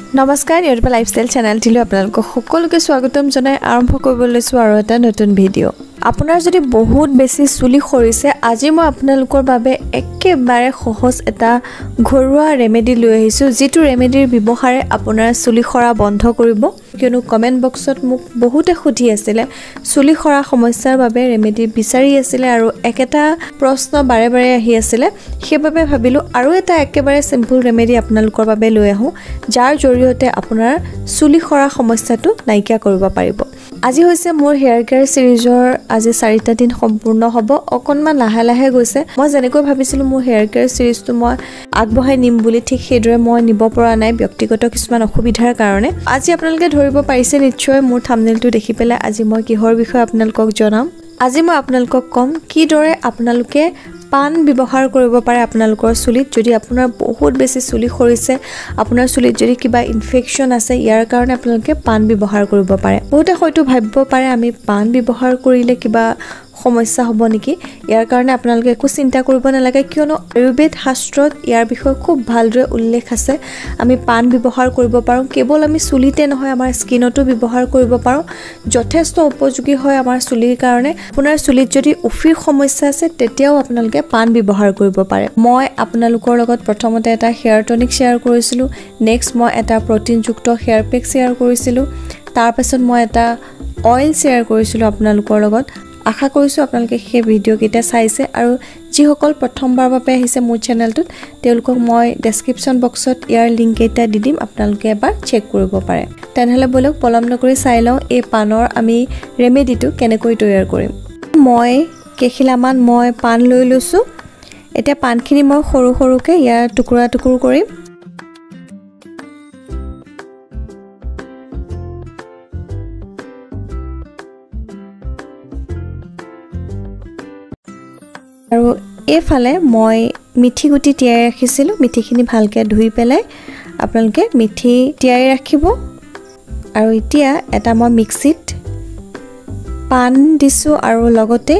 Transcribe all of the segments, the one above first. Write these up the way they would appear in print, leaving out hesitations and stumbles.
নমস্কাৰ YouTube lifestyle চেনেলটিলৈ আপোনালোকক সকলোকে স্বাগতম জনাই আৰম্ভ কৰিব লৈছো আৰু এটা নতুন ভিডিঅ' আপোনাৰ যদি বহুত বেছি চুলি খৰিছে আজি মই আপোনালোকৰ বাবে একেবাৰে সহজ এটা ঘৰুৱা ৰেমেডি লৈ আহিছো যেটো ৰেমেডিৰ ব্যৱহাৰে আপোনাৰ চুলি খৰা বন্ধ কৰিব কিয়নো কমেন্ট বক্সত মোক বহুতে খুধি আছিল চুলি খৰা সমস্যাৰ বাবে ৰেমেডি বিচাৰি আছিল আৰু একেটা প্ৰশ্ন বাৰে বাৰে আহি আছিল সেইবাবে ভাবিলো আৰু এটা একেবাৰে সিম্পল ৰেমেডি আপোনালোকৰ বাবে লৈ আহো যাৰ জৰিয়তে আপোনাৰ চুলি খৰা সমস্যাটো নাইকিয়া কৰিব পাৰিব আজি হৈছে মোৰ হেয়াৰ কেয়াৰ সিৰিজৰ আজি 4টা দিন সম্পূৰ্ণ হ'ব অকনমান লাহে লাহে গৈছে মই যেনেকৈ ভাবিছিলো মোৰ হেয়াৰ কেয়াৰ সিৰিজটো মই আগবঢ়াই নিম বুলি ঠিক সেইদৰে মই নিব পৰা নাই ব্যক্তিগত কিছুমান অসুবিধাৰ কাৰণে আজি আপোনালোকে ধৰিব পাৰিছে নিশ্চয় মোৰ থাম্বনেইলটো দেখি পেলাই আজি মই কিহৰ বিষয়ে আপোনালোকক জনাম আজি মই আপোনালোকক কম কিদৰে আপোনালোকে পান ব্যৱহাৰ কৰিব পাৰে আপোনালোকৰ চুলিত যদি আপোনাৰ বহুত বেছি চুলি খৰিছে আপোনাৰ চুলিত যদি কিবা ইনফেকচন আছে ইয়াৰ কাৰণে আপোনালোকে পান ব্যৱহাৰ কৰিব পাৰে বহুতে হয়তো ভাবিব পাৰে আমি পান ব্যৱহাৰ কৰিলে কিবা সমস্যা হ'ব নেকি ইয়াৰ কাৰণে আপোনালোকে একো চিন্তা কৰিব নালাগে কিয়নো আয়ুৰ্বেদ শাস্ত্ৰত ইয়াৰ বিষয়ে খুব ভালদৰে উল্লেখ আছে আমি পান ব্যৱহাৰ কৰিব পাৰোঁ কেৱল আমি চুলিতে নহয় আমাৰ স্কিনতো ব্যৱহাৰ কৰিব পাৰোঁ যথেষ্ট উপযোগী হয় আমাৰ চুলিৰ কাৰণে আপোনাৰ চুলিত যদি উফিৰ সমস্যা আছে তেতিয়াও আপোনালোকে পান ব্যৱহাৰ কৰিব পাৰে মই আপোনালোকৰ লগত প্ৰথমতে এটা হেয়াৰ টনিক শ্বেয়াৰ কৰিছিলো নেক্সট মই এটা প্ৰটিনযুক্ত হেয়াৰ পেক শ্বেয়াৰ কৰিছিলো তাৰ পাছত মই এটা অইল শ্বেয়াৰ কৰিছিলো আপোনালোকৰ লগত আশা কৰিছো আপোনালোকে সেই ভিডিও কেইটা চাইছে আৰু যিসকল প্ৰথমবাৰ বাবে আহিছে মোৰ চেনেলটোত তেওঁলোকক মই ডেসক্ৰিপচন বক্সত ইয়াৰ লিংক এটা দি দিম আপোনালোকে এবাৰ চেক কৰিব পাৰে তেনেহলে বলক পলম নকৰি চাই লওঁ এই পানৰ আমি ৰেমেডিটো কেনেকৈ তৈয়াৰ কৰিম মই কেখিলামান মই পান লৈ লৈছো এতিয়া পানখিনি মই সৰু সৰুকে ইয়াৰ টুকুৰা টুকুৰ কৰিম আৰু এফালে মই মিঠি গুটি তিয়াই ৰাখিছিলো মিঠিখিনি ভালকে ধুই পেলাই আপোনালোকে মিঠি তিয়াই ৰাখিব আৰু এতিয়া এটা মই মিক্সিত পান দিছো আৰু লগতে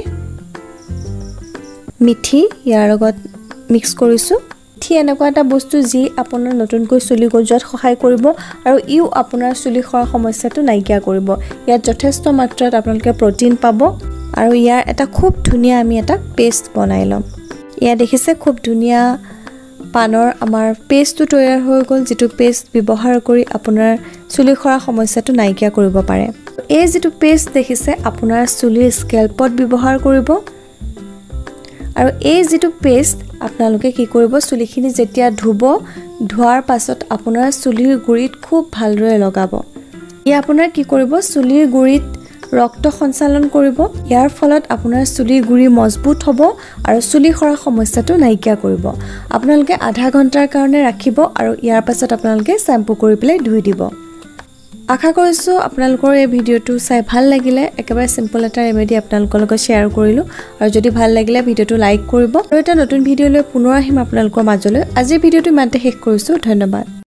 মিঠি ইয়াৰ লগত মিক্স কৰিছো ঠিক এনেকুৱা এটা বস্তু যি আপোনাৰ নতুনকৈ চুলি গজোৱাত সহায় কৰিব আৰু ইও আপোনাৰ চুলি খৰা সমস্যাটো নাইকিয়া কৰিব ইয়াত যথেষ্ট মাত্ৰাত আপোনালোকে প্ৰটিন পাব আৰু ইয়াৰ এটা খুব ধুনিয়া আমি এটা পেষ্ট বনাই লম ইয়া দেখিছে খুব ধুনিয়া পানৰ আমাৰ পেষ্টটো তৈয়াৰ হৈ গল যেটো পেষ্ট ব্যৱহাৰ কৰি আপোনাৰ চুলি খৰা সমস্যাটো নাইকিয়া কৰিব পাৰে এই যেটো পেষ্ট দেখিছে আপোনাৰ চুলিৰ স্কেল্পত ব্যৱহাৰ কৰিব আৰু এই যেটো পেষ্ট আপোনালোকে কি কৰিব চুলিখিনি যেতিয়া ধুব ধোৱাৰ পাছত আপোনাৰ চুলিৰ গুৰিত খুব ভালদৰে লগাব ই আপোনাৰ কি কৰিব চুলিৰ গুৰিত ৰক্ত সঞ্চালন কৰিব ইয়াৰ ফলত আপোনাৰ চুলিৰ গুৰি মজবুত হ'ব আৰু চুলি খৰা সমস্যাটো নাইকিয়া কৰিব আপোনালোকে আধা ঘণ্টাৰ কাৰণে ৰাখিব আৰু ইয়াৰ পাছত আপোনালোকে শ্যাম্পু কৰি পেলাই ধুই দিব আশা কৰিছো আপোনালোকৰ এই ভিডিওটো চাই ভাল লাগিলে একেবাৰে সিম্পল এটা ৰেমেডি আপোনালোকৰ লগত শ্বেয়াৰ কৰিলো আৰু যদি ভাল লাগিলে ভিডিওটো লাইক কৰিব আৰু এটা নতুন ভিডিও লৈ পুনৰ আহিম আপোনালোকৰ মাজলৈ আজি ভিডিওটো ইমানতে শেষ কৰিছো ধন্যবাদ